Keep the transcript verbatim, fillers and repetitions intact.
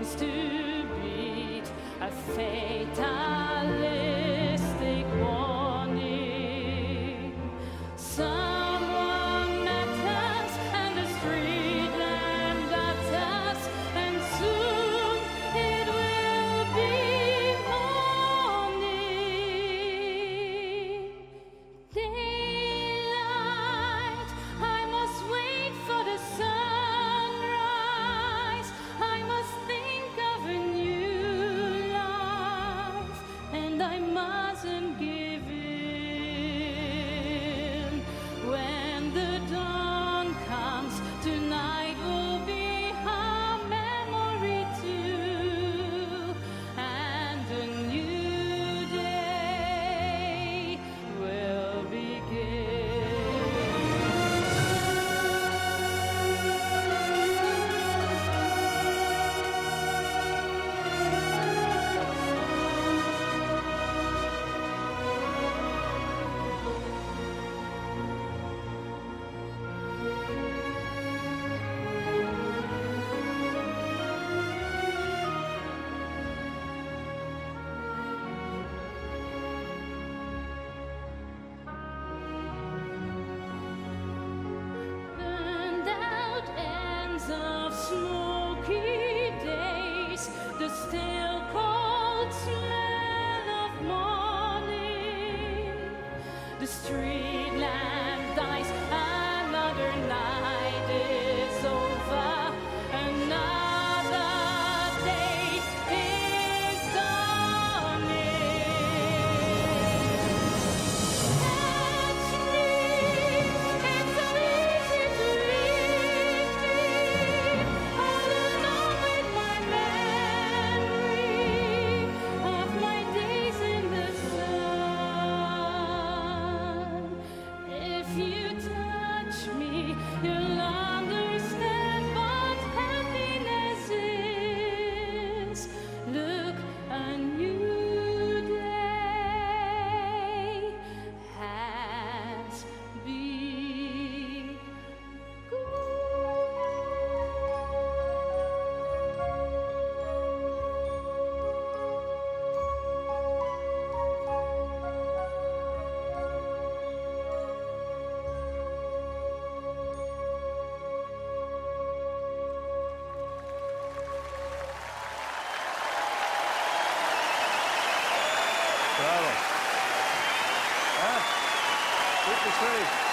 seems to beat a fatalistic warning. Someone met us and the street lamp got us, and soon it will be morning. Daylight, I must wait for the sunrise. I must think of a new life, and I mustn't give in. When the dawn comes, tonight will be our memory too, and a new day will begin. Burned out ends of smoky days, the still cold smell of morning. The street lamp dies, another night is over, another day is dawning. Catch me, it's so easy to leave me all alone with my memory of my days in the sun. If you touch me, you'll understand what happiness is. Look, a new day has begun. Bravo. Ah, good to see.